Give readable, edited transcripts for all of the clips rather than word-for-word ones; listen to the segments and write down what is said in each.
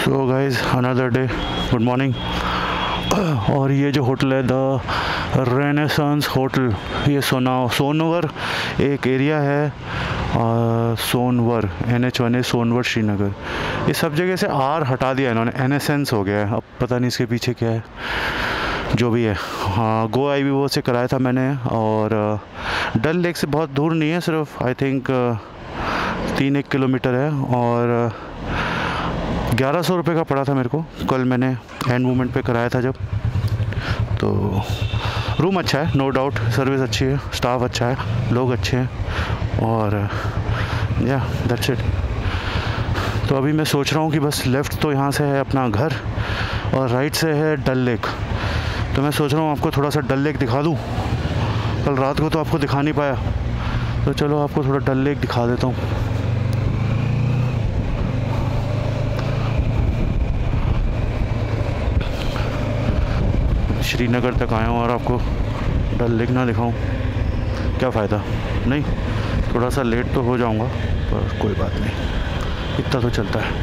सो guys another day, good morning. और ये जो होटल है द रेनेसांस होटल, ये सोनवर एक एरिया है, सोनवर NH1 सोनवर श्रीनगर। इस सब जगह से आर हटा दिया इन्होंने, एनेसेंस हो गया है। अब पता नहीं इसके पीछे क्या है, जो भी है। हाँ, गो आई वो से कराया था मैंने, और डल लेक से बहुत दूर नहीं है, सिर्फ आई थिंक 3-1 किलोमीटर है। और 1100 रुपये का पड़ा था मेरे को। कल मैंने एंड मोमेंट पे कराया था जब। तो रूम अच्छा है, नो डाउट, सर्विस अच्छी है, स्टाफ अच्छा है, लोग अच्छे हैं, और या दैट्स इट। तो अभी मैं सोच रहा हूँ कि बस लेफ़्ट तो यहाँ से है अपना घर, और राइट से है डल लेक। तो मैं सोच रहा हूँ आपको थोड़ा सा डल लेक दिखा दूँ। कल रात को तो आपको दिखा नहीं पाया, तो चलो आपको थोड़ा डल लेक दिखा देता हूँ। श्रीनगर तक आया हूँ और आपको डल लेक ना दिखाऊँ, क्या फ़ायदा। नहीं, थोड़ा सा लेट तो हो जाऊँगा, पर कोई बात नहीं, इतना तो चलता है।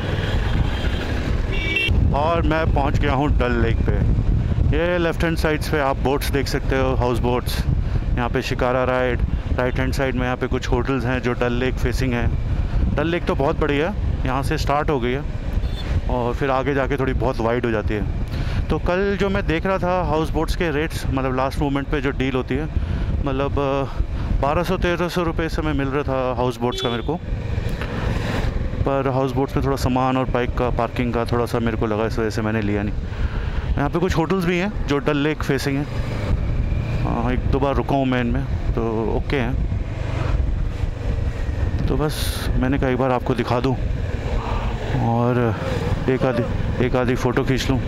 और मैं पहुँच गया हूँ डल लेक पे। ये लेफ़्ट हैंड साइड्स पे आप बोट्स देख सकते हो, हाउस बोट्स। यहाँ पे shikara ride. Right hand side में यहाँ पे कुछ होटल्स हैं जो डल लेक फेसिंग है। डल लेक तो बहुत बड़ी है, यहाँ से स्टार्ट हो गई है और फिर आगे जाके थोड़ी बहुत वाइड हो जाती है। तो कल जो मैं देख रहा था हाउस बोट्स के रेट्स, मतलब लास्ट मोमेंट पे जो डील होती है, मतलब 1200-1300 रुपये इस समय मिल रहा था हाउस बोट्स का मेरे को। पर हाउस बोट्स में थोड़ा सामान और बाइक का पार्किंग का थोड़ा सा मेरे को लगा, इस वजह से मैंने लिया नहीं। यहाँ पे कुछ होटल्स भी हैं जो डल लेक फेसिंग हैं। हाँ, 1-2 बार रुका हूँ मैं इनमें, तो ओके हैं। तो बस मैंने कहा एक बार आपको दिखा दूँ और एक आधी फ़ोटो खींच लूँ।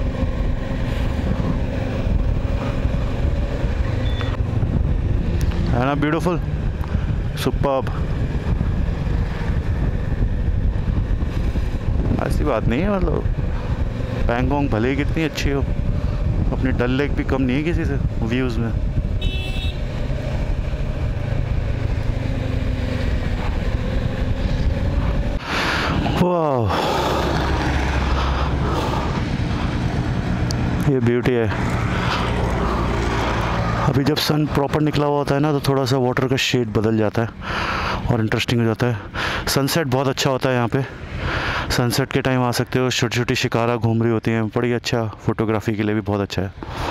है ना ब्यूटीफुल, सुपर्ब। ऐसी बात नहीं है, मतलब पैंगोंग भले ही कितनी अच्छी हो, अपनी डल लेक भी कम नहीं है किसी से व्यूज़ में। वाह, ये ब्यूटी है। अभी जब सन प्रॉपर निकला हुआ होता है ना, तो थोड़ा सा वाटर का शेड बदल जाता है और इंटरेस्टिंग हो जाता है। सनसेट बहुत अच्छा होता है यहाँ पे। सनसेट के टाइम आ सकते हो, छोटी छोटी शिकारा घूम रही होती हैं, बड़ी अच्छा, फ़ोटोग्राफी के लिए भी बहुत अच्छा है।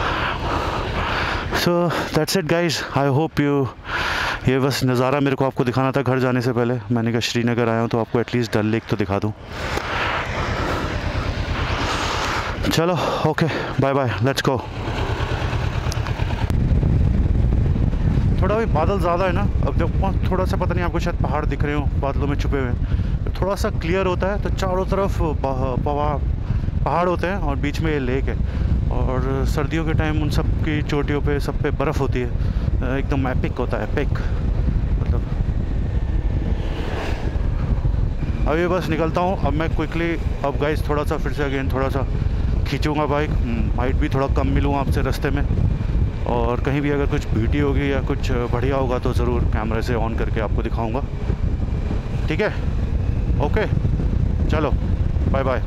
So that's it guys, I hope you. ये बस नज़ारा मेरे को आपको दिखाना था घर जाने से पहले। मैंने कहा श्रीनगर आया हूँ तो आपको एटलीस्ट डल लेक तो दिखा दूँ। चलो okay, bye bye, let's go. थोड़ा भी बादल ज़्यादा है ना, अब जब थोड़ा सा, पता नहीं आपको शायद पहाड़ दिख रहे हो बादलों में छुपे हुए, थोड़ा सा क्लियर होता है तो चारों तरफ पहाड़ होते हैं और बीच में ये लेक है। और सर्दियों के टाइम उन सब की चोटियों पे सब पे बर्फ़ होती है, एकदम एपिक होता है, एपिक मतलब। अभी बस निकलता हूँ अब मैं क्विकली। अब गाइस थोड़ा सा फिर से अगेन थोड़ा सा खींचूँगा बाइक, हाइट भी थोड़ा कम मिलूँ आपसे रास्ते में। और कहीं भी अगर कुछ ब्यूटी होगी या कुछ बढ़िया होगा तो ज़रूर कैमरे से ऑन करके आपको दिखाऊंगा, ठीक है? ओके, चलो बाय बाय।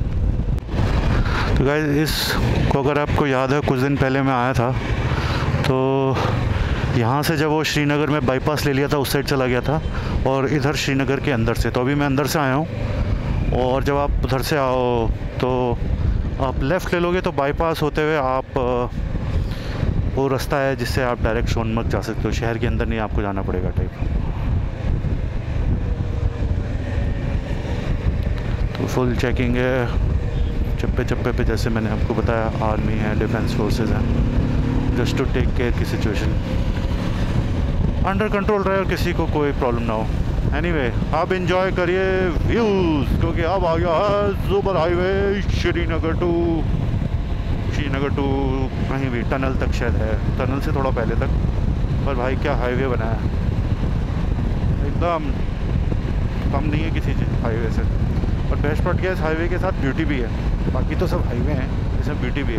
तो गाइस, इसको अगर आपको याद है, कुछ दिन पहले मैं आया था, तो यहाँ से जब वो श्रीनगर में बाईपास ले लिया था, उस साइड चला गया था, और इधर श्रीनगर के अंदर से। तो अभी मैं अंदर से आया हूँ, और जब आप उधर से आओ तो आप लेफ़्ट ले लोगे तो बाईपास होते हुए आप वो रास्ता है जिससे आप डायरेक्ट सोनमर्ग जा सकते हो, शहर के अंदर नहीं आपको जाना पड़ेगा टाइप। तो फुल चेकिंग है चप्पे चप्पे पे, जैसे मैंने आपको बताया, आर्मी है, डिफेंस फोर्सेस हैं, जस्ट टू टेक केयर की सिचुएशन अंडर कंट्रोल रहे और किसी को कोई प्रॉब्लम ना हो। एनीवे, आप इंजॉय करिए व्यूज़, क्योंकि अब आ गया है सुपर हाईवे श्रीनगर टू कहीं भी टनल तक शायद है, टनल से थोड़ा पहले तक। पर भाई क्या हाईवे बनाया है, एकदम कम नहीं है किसी चीज़ हाईवे से। और बेस्ट पार्ट क्या है, इस हाईवे के साथ ब्यूटी भी है। बाकी तो सब हाईवे हैं, इसमें ब्यूटी भी है।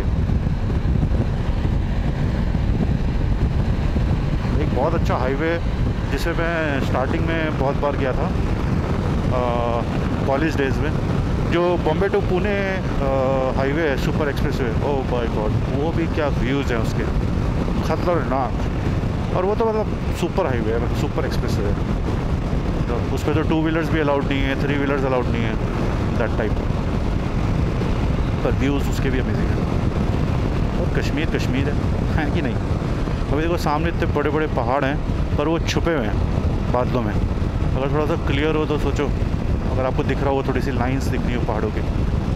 एक बहुत अच्छा हाईवे जिसे मैं स्टार्टिंग में बहुत बार गया था कॉलेज डेज़ में, जो बॉम्बे टू पुणे हाईवे है, super expressway, oh my God, वो भी क्या व्यूज़ हैं उसके, खतरनाक। और वो तो मतलब सुपर हाईवे है, मतलब सुपर एक्सप्रेस वे है, तो उस पर तो 2 व्हीलर्स भी अलाउड नहीं है, 3 व्हीलर्स अलाउड नहीं है, दैट टाइप। पर व्यूज़ उसके भी अमेजिंग है। और कश्मीर कश्मीर है कि नहीं। अभी देखो सामने इतने बड़े बड़े पहाड़ हैं, पर वो छुपे हुए हैं बादलों में। अगर थोड़ा सा क्लियर हो तो सोचो, अगर आपको दिख रहा हो, थोड़ी सी लाइंस दिख रही हो पहाड़ों की।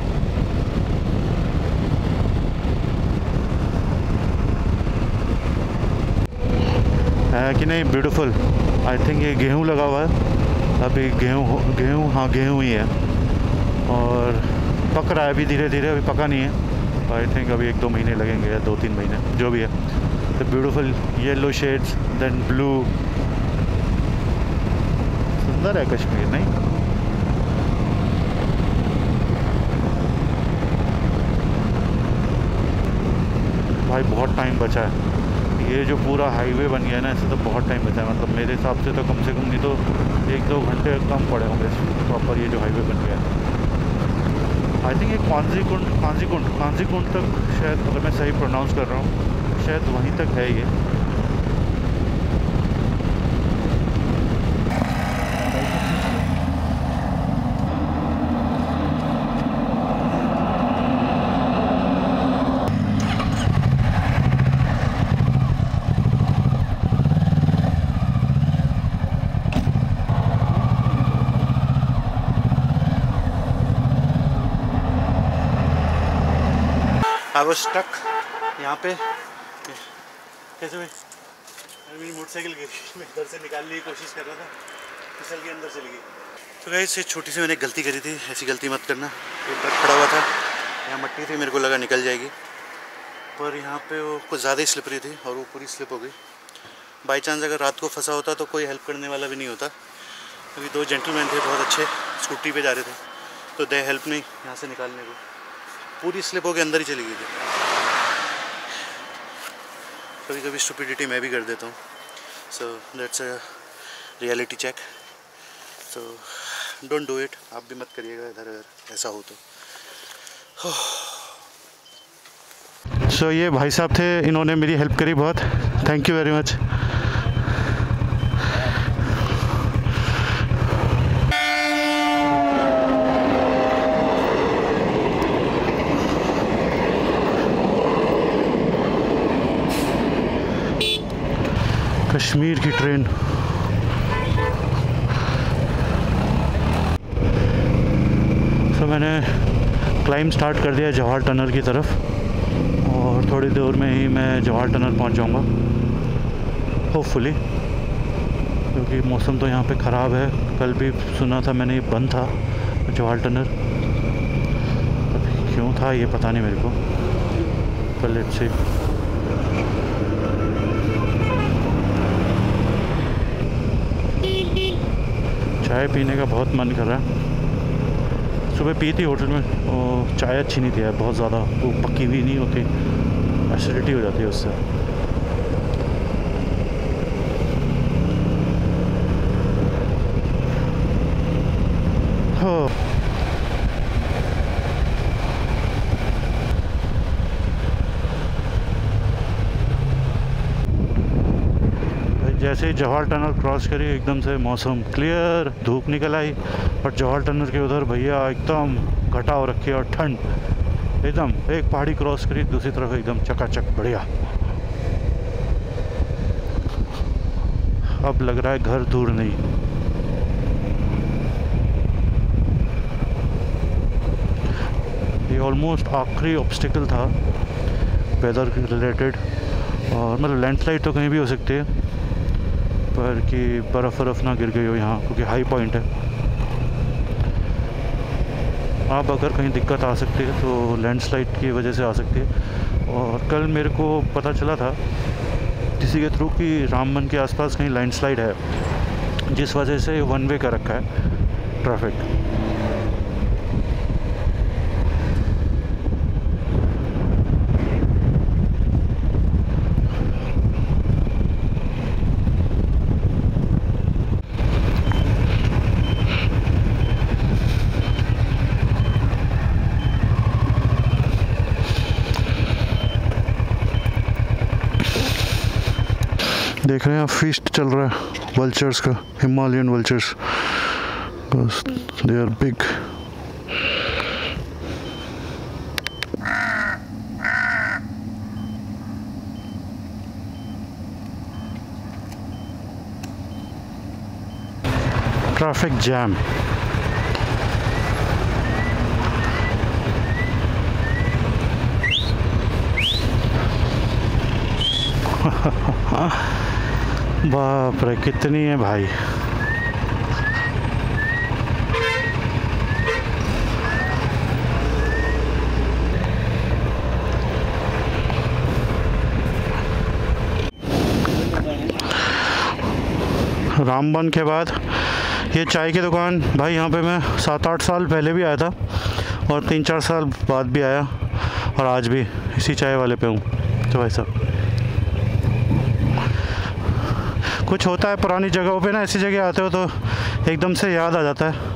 है कि नहीं ब्यूटीफुल। आई थिंक ये गेहूँ लगा हुआ है अभी, गेहूँ हाँ गेहूँ ही है, और पक रहा है अभी धीरे धीरे, अभी पका नहीं है। आई थिंक अभी 1-2 महीने लगेंगे या 2-3 महीने, जो भी है। The beautiful yellow shades, then blue, सुंदर है कश्मीर नहीं। भाई बहुत टाइम बचा है, ये जो पूरा हाईवे बन गया है ना, इससे तो बहुत टाइम बचा है। मतलब मेरे हिसाब से तो कम से कम नहीं तो 1-2 घंटे कम पड़े होंगे प्रॉपर ये जो हाईवे बन गया है। आई थिंक ये कांजीकुंड तक शायद, अगर मैं सही प्रोनाउंस कर रहा हूँ, शायद वहीं तक है ये। आई वाज स्टक यहाँ पे। कैसे भाई, मेरी मोटरसाइकिल गिर गई, मैं घर से निकालने की कोशिश कर रहा था, फिसल के अंदर चली गई। तो गाइस ये छोटी सी मैंने गलती करी थी, ऐसी गलती मत करना। एक ट्रक खड़ा हुआ था, यहाँ मट्टी थी, मेरे को लगा निकल जाएगी, पर यहाँ पे वो कुछ ज़्यादा ही स्लिपरी थी और वो पूरी स्लिप हो गई। बाई चांस अगर रात को फंसा होता तो कोई हेल्प करने वाला भी नहीं होता, क्योंकि 2 जेंटलमैन थे बहुत अच्छे, स्कूटी पे जा रहे थे, तो दे हेल्प नहीं यहाँ से निकालने को। पूरी स्लिप होकर अंदर ही चली गई थी। कभी कभी स्टुपिडिटी मैं भी कर देता हूँ, so that's a reality check, so don't do it. आप भी मत करिएगा इधर अगर ऐसा हो तो। सो ये भाई साहब थे, इन्होंने मेरी हेल्प करी बहुत, thank you very much. Kashmir की ट्रेन। तो मैंने क्लाइंब स्टार्ट कर दिया जवाहर टनल की तरफ, और थोड़ी देर में ही मैं जवाहर टनल पहुंच जाऊंगा होपफुली, क्योंकि मौसम तो यहाँ पे ख़राब है। कल भी सुना था मैंने, ये बंद था जवाहर टनल, क्यों था ये पता नहीं मेरे को, पर लेट्स सी। चाय पीने का बहुत मन कर रहा है। सुबह पी थी होटल में, वो चाय अच्छी नहीं थी यार, बहुत ज़्यादा वो पक्की हुई नहीं होती, एसिडिटी हो जाती है उससे। हाँ जैसे ही जवाहर टनल क्रॉस करी, एकदम से मौसम क्लियर, धूप निकल आई, और जवाहर टनल के उधर भैया एकदम घटा हो रखी है और ठंड एकदम। एक पहाड़ी क्रॉस करी, दूसरी तरफ एकदम चकाचक बढ़िया। अब लग रहा है घर दूर नहीं। ये ऑलमोस्ट आखिरी ऑब्स्टिकल था वेदर रिलेटेड, और मतलब लैंडस्लाइड तो कहीं भी हो सकती है, पर कि बर्फ़ ना गिर गई हो यहाँ, क्योंकि हाई पॉइंट है। अब अगर कहीं दिक्कत आ सकती है तो लैंडस्लाइड की वजह से आ सकती है। और कल मेरे को पता चला था किसी के थ्रू कि रामबन के आसपास कहीं लैंडस्लाइड है, जिस वजह से 1 वे का रखा है ट्रैफिक। देख रहे हैं फीस्ट चल रहा है वल्चर्स का, Himalayan vultures, they are big. Traffic jam. बाप रे कितनी है भाई। रामबन के बाद ये चाय की दुकान भाई, यहाँ पे मैं 7-8 साल पहले भी आया था और 3-4 साल बाद भी आया और आज भी इसी चाय वाले पे हूँ। तो भाई साहब कुछ होता है पुरानी जगहों पे ना, ऐसी जगह आते हो तो एकदम से याद आ जाता है।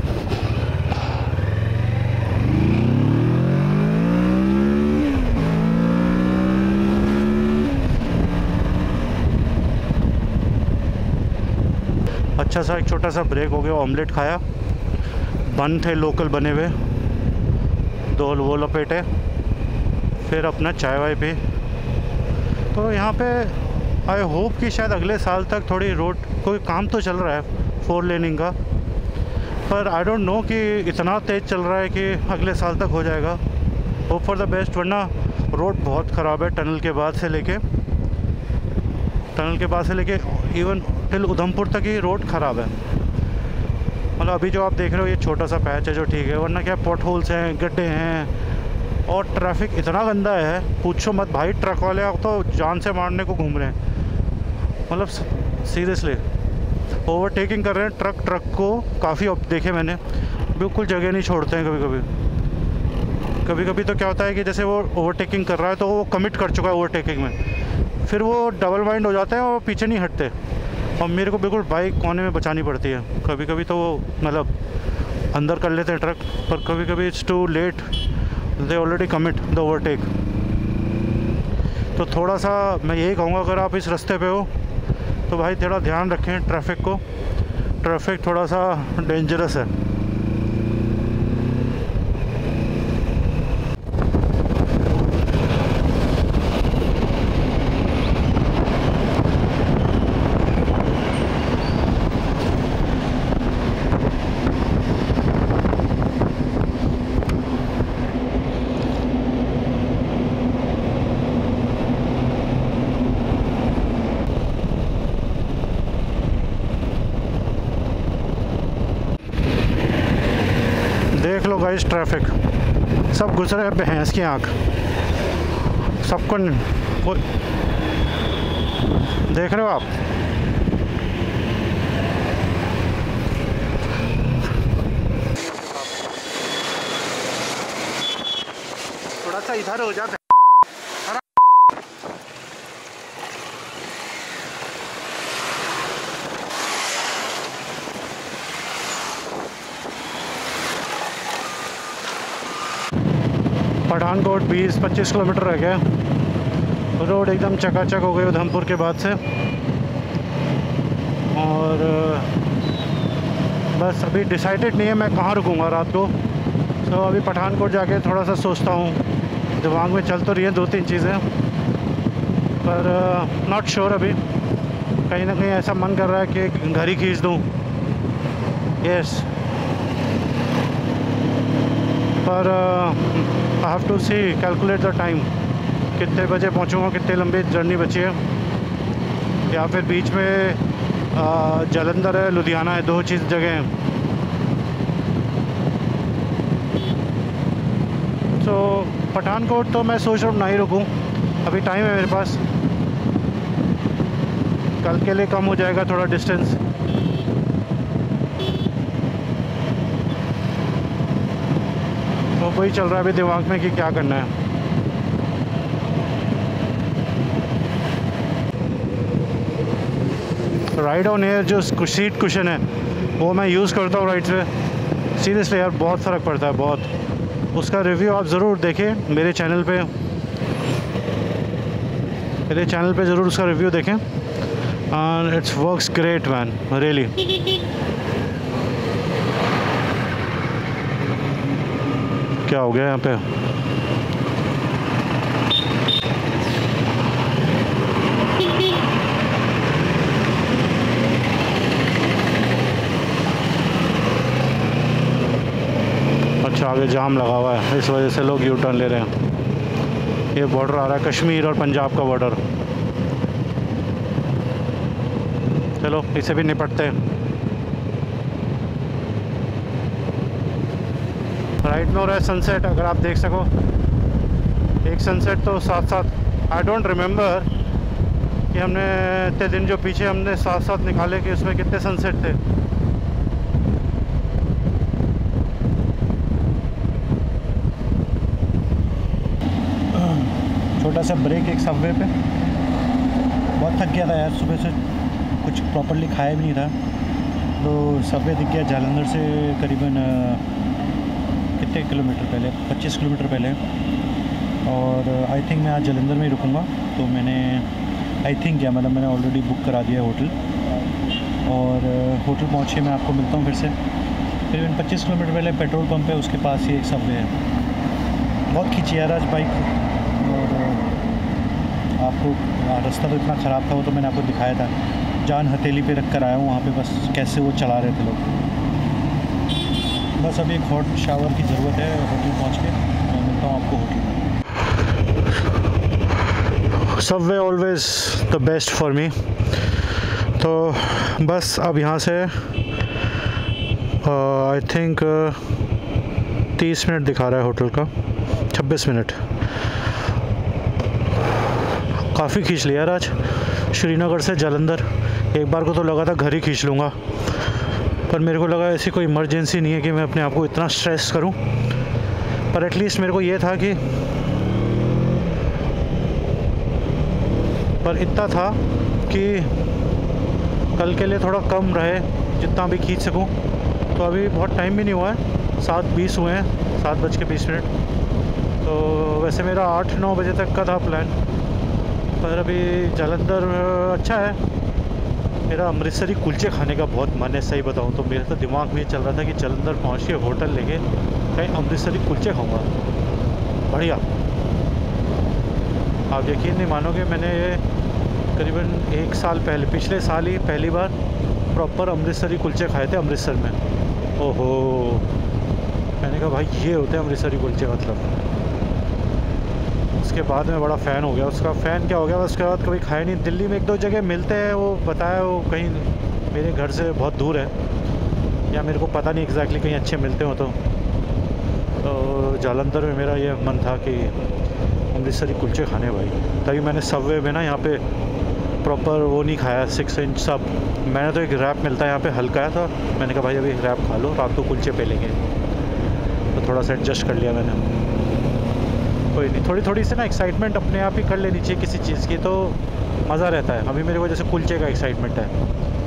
अच्छा सा एक छोटा सा ब्रेक हो गया, ऑमलेट खाया, बन थे लोकल बने हुए, 2 वो लपेटे, फिर अपना चाय वाय पी। तो यहाँ पे आई होप कि शायद अगले साल तक थोड़ी रोड कोई काम तो चल रहा है 4 लेनिंग का, पर आई डोंट नो कि इतना तेज़ चल रहा है कि अगले साल तक हो जाएगा। होप फॉर द बेस्ट, वरना रोड बहुत ख़राब है टनल के बाद से लेके इवन टिल उधमपुर तक ही रोड ख़राब है। मतलब अभी जो आप देख रहे हो ये छोटा सा पैच है जो ठीक है, वरना क्या पॉट होल्स हैं, गड्ढे हैं और ट्रैफिक इतना गंदा है पूछो मत भाई। ट्रक वाले आप तो जान से मारने को घूम रहे हैं, मतलब सीरियसली ओवरटेकिंग कर रहे हैं। ट्रक को काफ़ी देखे मैंने, बिल्कुल जगह नहीं छोड़ते हैं। कभी कभी तो क्या होता है कि जैसे वो ओवरटेकिंग कर रहा है तो वो कमिट कर चुका है ओवरटेकिंग में, फिर वो डबल माइंड हो जाते हैं और पीछे नहीं हटते और मेरे को बिल्कुल बाइक कोने में बचानी पड़ती है। कभी कभी तो वो मतलब अंदर कर लेते हैं ट्रक, पर कभी कभी it's too late, they already commit the overtake. तो थोड़ा सा मैं यही कहूँगा, अगर आप इस रास्ते पे हो तो भाई थोड़ा ध्यान रखें ट्रैफिक को। ट्रैफिक थोड़ा सा डेंजरस है। देख लो गाइस ट्रैफिक, सब घुस रहे हैं भैंस की आँख, सबको देख रहे हो आप। थोड़ा सा इधर हो जाता है। पठानकोट 20-25 किलोमीटर रह गया, रोड एकदम चकाचक हो गई उधमपुर के बाद से। और बस अभी डिसाइडेड नहीं है मैं कहाँ रुकूँगा रात को। तो अभी पठानकोट जाके थोड़ा सा सोचता हूँ, दिमाग में चल तो रही है 2-3 चीज़ें, पर नॉट श्योर। अभी कहीं ना कहीं ऐसा मन कर रहा है कि घर ही खींच दूँ, यस, पर I have to see, calculate the time, कितने बजे पहुंचूंगा, कितनी लंबी जर्नी बची है, या फिर बीच में जालंधर है, लुधियाना है, 2 चीज़ जगह हैं। तो पठानकोट तो मैं सोच रहा हूँ नहीं रुकूँ, अभी टाइम है मेरे पास, कल के लिए कम हो जाएगा थोड़ा डिस्टेंस। तो वही चल रहा है अभी दिमाग में कि क्या करना है। राइड ऑन एयर जो सीट कुशन है वो मैं यूज़ करता हूँ राइड्स पे, सीरियसली यार बहुत फ़र्क पड़ता है, बहुत। उसका रिव्यू आप ज़रूर देखें मेरे चैनल पे ज़रूर उसका रिव्यू देखें। and it works great, man, really. क्या हो गया यहाँ पे? अच्छा, आगे जाम लगा हुआ है, इस वजह से लोग यू टर्न ले रहे हैं। ये बॉर्डर आ रहा है कश्मीर और पंजाब का बॉर्डर। चलो इसे भी निपटते हैं। राइट में हो रहा है सनसेट, अगर आप देख सको। एक सनसेट तो साथ साथ, आई डोंट रिमेंबर कि हमने इतने दिन जो पीछे हमने साथ साथ निकाले कि उसमें कितने सनसेट थे। छोटा सा ब्रेक एक सबवे पे। बहुत थक गया था यार, सुबह से कुछ प्रॉपरली खाया भी नहीं था, तो सबवे दिख गया जालंधर से करीबन कितने किलोमीटर पहले, 25 किलोमीटर पहले। और आई थिंक मैं आज जालंधर में ही रुकूँगा, तो मैंने आई थिंक क्या मतलब मैंने ऑलरेडी बुक करा दिया होटल। और होटल पहुँचे मैं आपको मिलता हूँ फिर से। करीबन 25 किलोमीटर पहले पेट्रोल पंप है, उसके पास ही एक सबवे है। बहुत खींची यार आज बाइक, और आपको रास्ता तो इतना ख़राब था, वो तो मैंने आपको दिखाया था। जान हथेली पे रख कर आया हूँ वहाँ पे, बस कैसे वो चला रहे थे लोग। बस अभी एक हॉट शावर की ज़रूरत है। होटल पहुँच के मैं मिलता हूँ आपको होटल में। Subway always the best for me. तो बस अब यहाँ से आई थिंक 30 मिनट दिखा रहा है होटल का, 26 मिनट। काफ़ी खींच लिया यार आज, श्रीनगर से जालंधर। एक बार को तो लगा था घर ही खींच लूँगा, पर मेरे को लगा ऐसी कोई इमरजेंसी नहीं है कि मैं अपने आप को इतना स्ट्रेस करूं। पर एटलीस्ट मेरे को ये था कि, पर इतना था कि कल के लिए थोड़ा कम रहे, जितना भी खींच सकूं। तो अभी बहुत टाइम भी नहीं हुआ है, 7:20 हुए हैं, 7:20। तो वैसे मेरा 8-9 बजे तक का था प्लान, पर अभी जालंधर अच्छा है। मेरा अमृतसरी कुलचे खाने का बहुत मन है, सही बताऊं तो। मेरे तो दिमाग में ये चल रहा था कि जालंधर पहुंच के होटल लेके कहीं अमृतसरी कुलचे खाऊंगा, बढ़िया। आप यकीन नहीं मानोगे, मैंने ये करीबन 1 साल पहले, पिछले साल ही पहली बार प्रॉपर अमृतसरी कुलचे खाए थे अमृतसर में। ओहो, मैंने कहा भाई ये होते हैं अमृतसरी कुलचे मतलब। उसके बाद मैं बड़ा फ़ैन हो गया उसका। फ़ैन क्या हो गया, उसके बाद कभी खाया नहीं। दिल्ली में 1-2 जगह मिलते हैं, वो बताया वो कहीं मेरे घर से बहुत दूर है, या मेरे को पता नहीं एग्जैक्टली कहीं अच्छे मिलते हो। तो जालंधर में मेरा ये मन था कि अमृतसरी कुलचे खाने भाई। तभी मैंने सबवे में ना यहाँ पे प्रॉपर वो नहीं खाया 6 इंच सब। मैंने तो एक रैप मिलता है यहाँ पे, हल्का है, तो मैंने कहा भाई अभी रैप खा लो, रात को कुलचे पे लेंगे। तो थोड़ा सा एडजस्ट कर लिया मैंने। कोई नहीं, थोड़ी थोड़ी से ना एक्साइटमेंट अपने आप ही कर लेनी चाहिए किसी चीज़ की, तो मज़ा रहता है। अभी मेरे को जैसे कुलचे का एक्साइटमेंट है।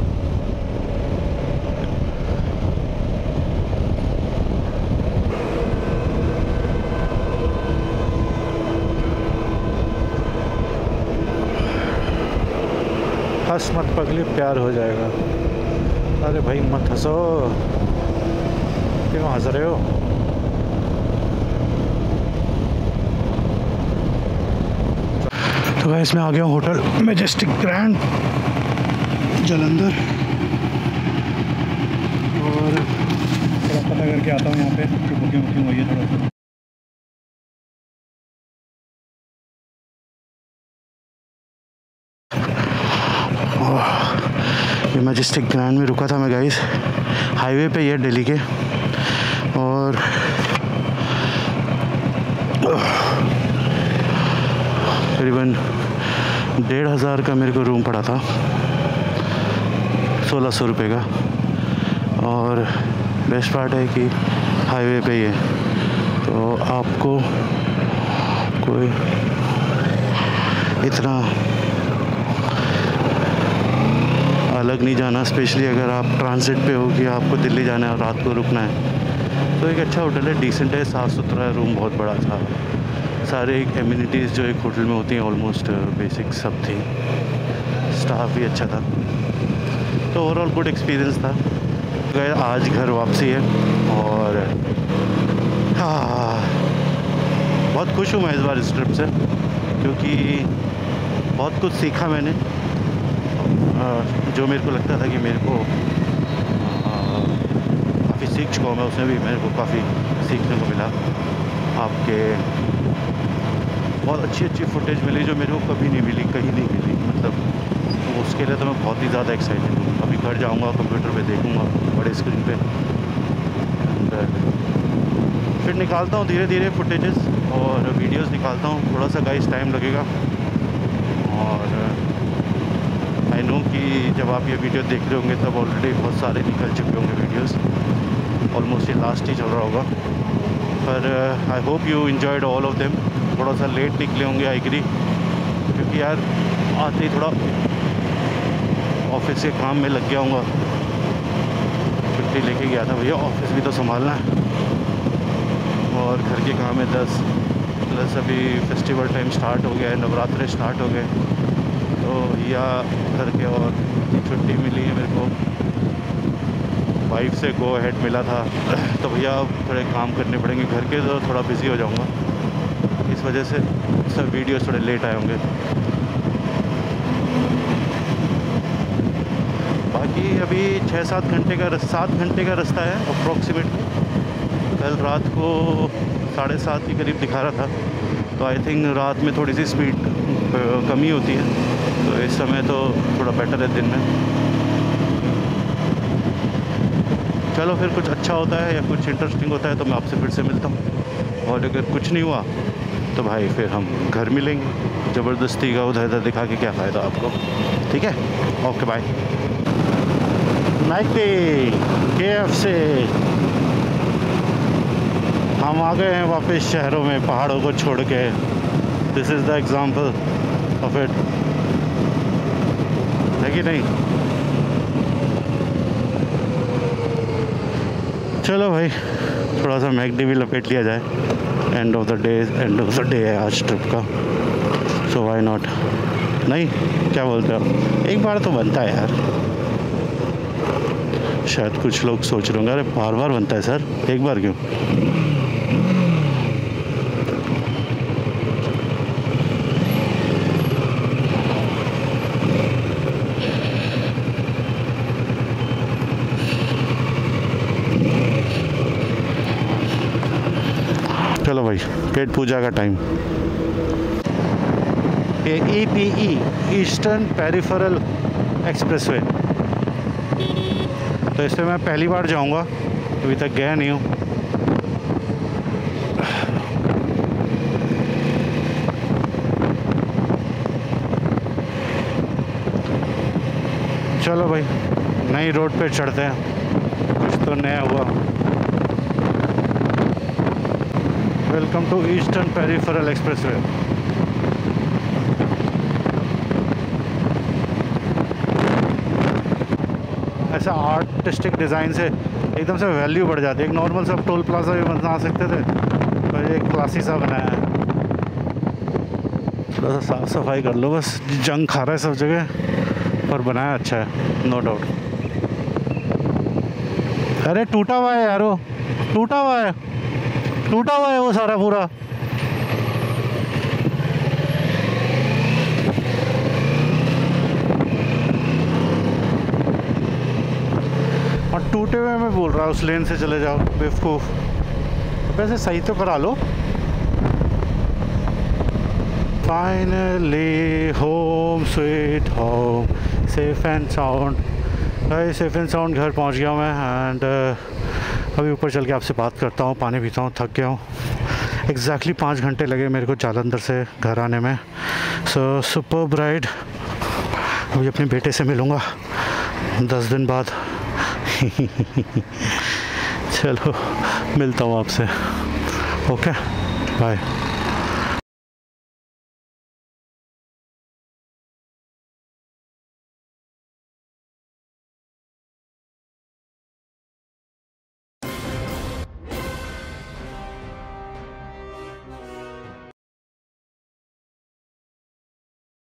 हंस मत पगली, प्यार हो जाएगा। अरे भाई मत हंसो, क्यों हंस रहे हो? तो गाइस मैं आ गया हूँ होटल मैजेस्टिक ग्रैंड जालंधर, और थोड़ा पता करके आता हूँ यहाँ पे तो बुकिंग हुई है थोड़ा। ये मैजेस्टिक ग्रैंड में रुका था मैं गाइस, हाईवे पे ये दिल्ली के। और करीबन 1,500 का मेरे को रूम पड़ा था, 1,600 रुपये का। और बेस्ट पार्ट है कि हाईवे पे ही है, तो आपको कोई इतना अलग नहीं जाना, स्पेशली अगर आप ट्रांसिट पे हो कि आपको दिल्ली जाना है और रात को रुकना है। तो एक अच्छा होटल है, डिसेंट है, साफ़ सुथरा है, रूम बहुत बड़ा था। सारे एमिनिटीज़ जो एक होटल में होती हैं ऑलमोस्ट बेसिक सब थी। स्टाफ भी अच्छा था, तो ओवरऑल गुड एक्सपीरियंस था। आज घर वापसी है और हाँ, बहुत खुश हूँ मैं इस बार इस ट्रिप से, क्योंकि बहुत कुछ सीखा मैंने। जो मेरे को लगता था कि मेरे को काफ़ी सीख चुका हूँ मैं, उसमें भी मेरे को काफ़ी सीखने को मिला। आपके बहुत अच्छी फुटेज मिली जो मेरे को कभी नहीं मिली, कहीं नहीं मिली। मतलब उसके लिए तो मैं बहुत ही ज़्यादा एक्साइटेड हूँ। अभी घर जाऊँगा, कंप्यूटर पे देखूँगा बड़े स्क्रीन पे, फिर निकालता हूँ धीरे धीरे फुटेजेस और वीडियोस निकालता हूँ। थोड़ा सा गाइस टाइम लगेगा, और आई नो कि जब आप ये वीडियो देख रहे होंगे तब ऑलरेडी बहुत सारे निकल चुके होंगे वीडियोस, ऑलमोस्ट ये लास्ट ही चल रहा होगा। पर I hope you enjoyed all of them. थोड़ा सा लेट निकले होंगे आई एग्री, क्योंकि यार आते ही थोड़ा ऑफिस के काम में लग गया हूँगा। छुट्टी लेके गया था भैया, ऑफिस भी तो संभालना है और घर के काम है 10 प्लस अभी फेस्टिवल टाइम स्टार्ट हो गया है, नवरात्रे स्टार्ट हो गए, तो या करके और छुट्टी मिली है मेरे को, वाइफ से गो अहेड मिला था। तो भैया थोड़े काम करने पड़ेंगे घर के, तो थोड़ा बिज़ी हो जाऊंगा, इस वजह से सब वीडियोस थोड़े लेट आए होंगे। बाकी अभी 7 घंटे का रास्ता है अप्रॉक्सीमेटली। कल रात को 7:30 के करीब दिखा रहा था, तो आई थिंक रात में थोड़ी सी स्पीड कमी होती है, तो इस समय तो थोड़ा बेटर है दिन में। चलो फिर कुछ अच्छा होता है या कुछ इंटरेस्टिंग होता है तो मैं आपसे फिर से मिलता हूँ, और अगर कुछ नहीं हुआ तो भाई फिर हम घर मिलेंगे। ज़बरदस्ती का उधर इधर दिखा के क्या फ़ायदा आपको, ठीक है? Okay bye. मैकडी KFC, हम आ गए हैं वापस शहरों में पहाड़ों को छोड़ के। This is the example of it, है कि नहीं? चलो भाई, थोड़ा सा मैकडी भी लपेट लिया जाए। एंड ऑफ द डे है आज ट्रिप का, सो व्हाई नॉट। नहीं, क्या बोलते हो, एक बार तो बनता है यार। शायद कुछ लोग सोच रहे होंगे अरे बार बार बनता है सर, एक बार क्यों? चलो भाई, पेट पूजा का टाइम। ये EPE ईस्टर्न पेरिफेरल एक्सप्रेसवे, तो इससे मैं पहली बार जाऊंगा, अभी तक गया नहीं हूँ। चलो भाई, नई रोड पे चढ़ते हैं, कुछ तो नया हुआ। Welcome to eastern peripheral expressway. ऐसा आर्टिस्टिक डिज़ाइन से एकदम से वैल्यू बढ़ जाती है। एक नॉर्मल सा टोल प्लाजा भी बना सकते थे, पर ये क्लासी सा बनाया है। थोड़ा सा साफ़ सफाई कर लो बस, जंग खा रहा है सब जगह, पर बनाया अच्छा है, नो डाउट। अरे टूटा हुआ है यारो, टूटा हुआ है वो सारा पूरा। और टूटे हुए में बोल रहा है उस लेन से चले जाओ बेवकूफ़। वैसे सही तो करा लो। Finally home sweet home, safe and sound. भाई सेफ एंड साउंड घर पहुंच गया मैं। एंड अभी ऊपर चल के आपसे बात करता हूँ, पानी पीता हूँ, थक गया हूँ। एग्जैक्टली 5 घंटे लगे मेरे को जालंधर से घर आने में। So superb ride. अभी अपने बेटे से मिलूँगा 10 दिन बाद। चलो मिलता हूँ आपसे, ओके बाय।